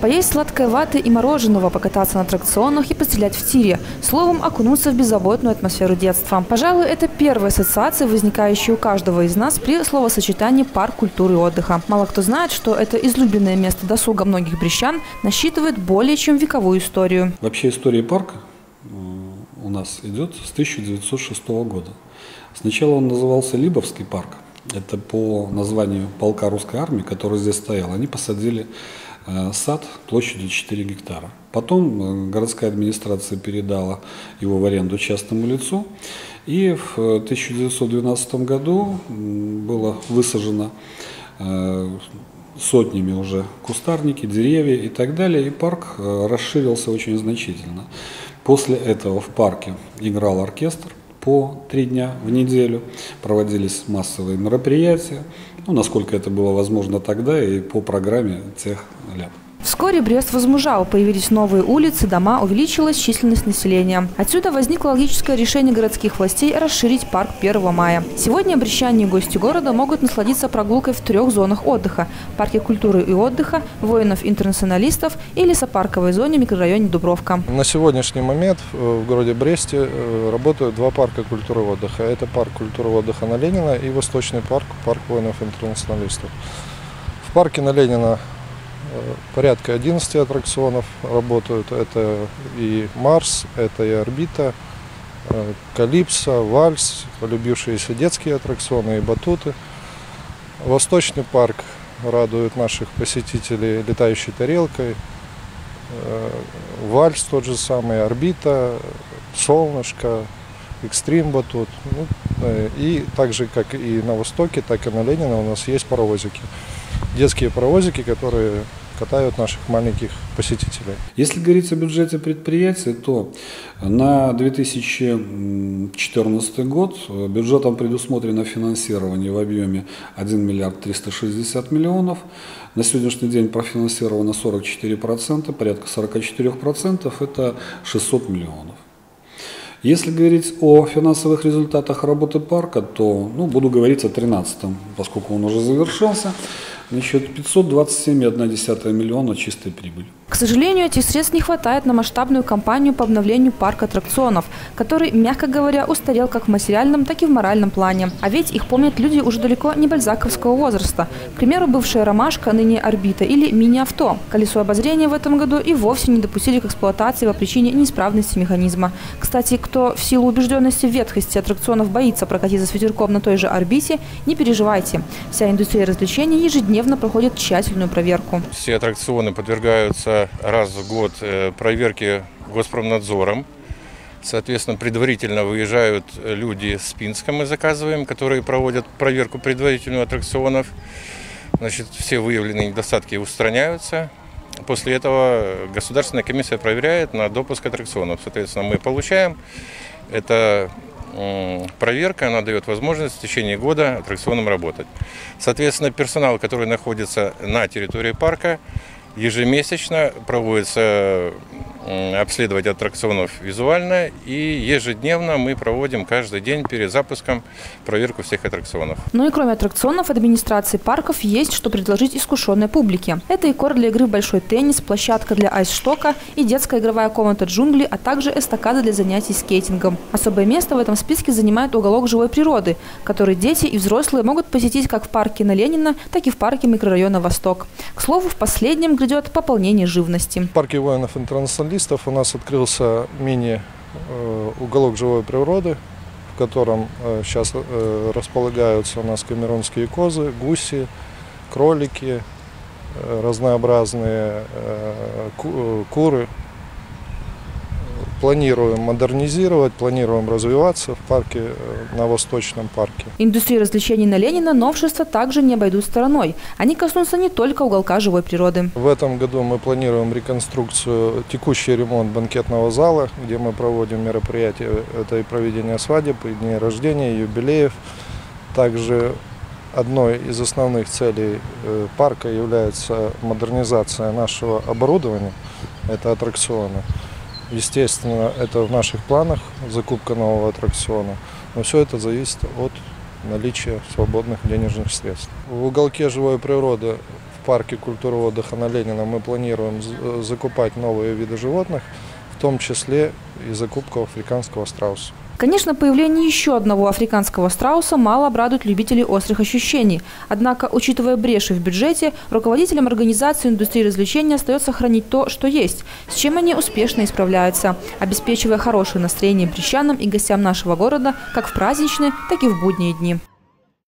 Поесть сладкой ваты и мороженого, покататься на аттракционах и пострелять в тире. Словом, окунуться в беззаботную атмосферу детства. Пожалуй, это первая ассоциация, возникающая у каждого из нас при словосочетании «парк культуры и отдыха». Мало кто знает, что это излюбленное место досуга многих брестян насчитывает более чем вековую историю. Вообще история парка у нас идет с 1906 года. Сначала он назывался Либовский парк. Это по названию полка русской армии, который здесь стоял. Они посадили сад площадью 4 гектара. Потом городская администрация передала его в аренду частному лицу. И в 1912 году было высажено сотнями уже кустарники, деревья и так далее. И парк расширился очень значительно. После этого в парке играл оркестр. По 3 дня в неделю проводились массовые мероприятия, насколько это было возможно тогда и по программе тех лет. Вскоре Брест возмужал, появились новые улицы, дома, увеличилась численность населения. Отсюда возникло логическое решение городских властей расширить парк 1 мая. Сегодня брестчане и гости города могут насладиться прогулкой в 3 зонах отдыха – парке культуры и отдыха, воинов-интернационалистов и лесопарковой зоне в микрорайоне Дубровка. На сегодняшний момент в городе Бресте работают 2 парка культуры и отдыха. Это парк культуры и отдыха на Ленина и Восточный парк, парк воинов-интернационалистов. В парке на Ленина порядка 11 аттракционов работают. Это и Марс, это и Орбита, Калипсо, Вальс, полюбившиеся детские аттракционы и батуты. Восточный парк радует наших посетителей летающей тарелкой. Вальс тот же самый, Орбита, Солнышко, Экстрим батут. И так же, как и на Востоке, так и на Ленина у нас есть паровозики. Детские паровозики, которые катают наших маленьких посетителей. Если говорить о бюджете предприятия, то на 2014 год бюджетом предусмотрено финансирование в объеме 1 миллиард 360 миллионов. На сегодняшний день профинансировано 44%, порядка 44% это 600 миллионов. Если говорить о финансовых результатах работы парка, то буду говорить о 2013, поскольку он уже завершился. 527,1 миллиона чистой прибыли. К сожалению, этих средств не хватает на масштабную кампанию по обновлению парка аттракционов, который, мягко говоря, устарел как в материальном, так и в моральном плане. А ведь их помнят люди уже далеко не бальзаковского возраста. К примеру, бывшая «Ромашка», ныне «Орбита» или «Мини-авто». Колесо обозрения в этом году и вовсе не допустили к эксплуатации по причине неисправности механизма. Кстати, кто в силу убежденности в ветхости аттракционов боится прокатиться с ветерком на той же «Орбите», не переживайте. Вся индустрия развлечений ежедневно проходит тщательную проверку. Все аттракционы подвергаются раз в год проверке Госпромнадзором. Соответственно, предварительно выезжают люди с Пинска, мы заказываем, которые проводят проверку предварительную аттракционов. Значит, все выявленные недостатки устраняются. После этого государственная комиссия проверяет на допуск аттракционов. Соответственно, мы получаем это. Проверка, она дает возможность в течение года аттракционам работать. Соответственно, персонал, который находится на территории парка, ежемесячно проводится обследовать аттракционов визуально, и ежедневно мы проводим каждый день перед запуском проверку всех аттракционов. Ну и кроме аттракционов, администрации парков есть что предложить искушенной публике. Это и корт для игры в большой теннис, площадка для айсштока и детская игровая комната «Джунгли», а также эстакада для занятий скейтингом. Особое место в этом списке занимает уголок живой природы, который дети и взрослые могут посетить как в парке на Ленина, так и в парке микрорайона «Восток». К слову, в последнем грядет пополнение живности. В парке воинов-интернационалистов у нас открылся мини-уголок живой природы, в котором сейчас располагаются у нас камерунские козы, гуси, кролики, разнообразные куры. Планируем модернизировать, планируем развиваться в парке, на Восточном парке. Индустрию развлечений на Ленина новшества также не обойдут стороной. Они коснутся не только уголка живой природы. В этом году мы планируем реконструкцию, текущий ремонт банкетного зала, где мы проводим мероприятия. Это и проведение свадеб, и дней рождения, и юбилеев. Также одной из основных целей парка является модернизация нашего оборудования. Это аттракционы. Естественно, это в наших планах, закупка нового аттракциона, но все это зависит от наличия свободных денежных средств. В уголке живой природы в парке культуры отдыха на Ленина мы планируем закупать новые виды животных, в том числе и закупку африканского страуса. Конечно, появление еще одного африканского страуса мало обрадует любителей острых ощущений. Однако, учитывая бреши в бюджете, руководителям организации индустрии развлечений остается хранить то, что есть, с чем они успешно и справляются, обеспечивая хорошее настроение брестчанам и гостям нашего города как в праздничные, так и в будние дни.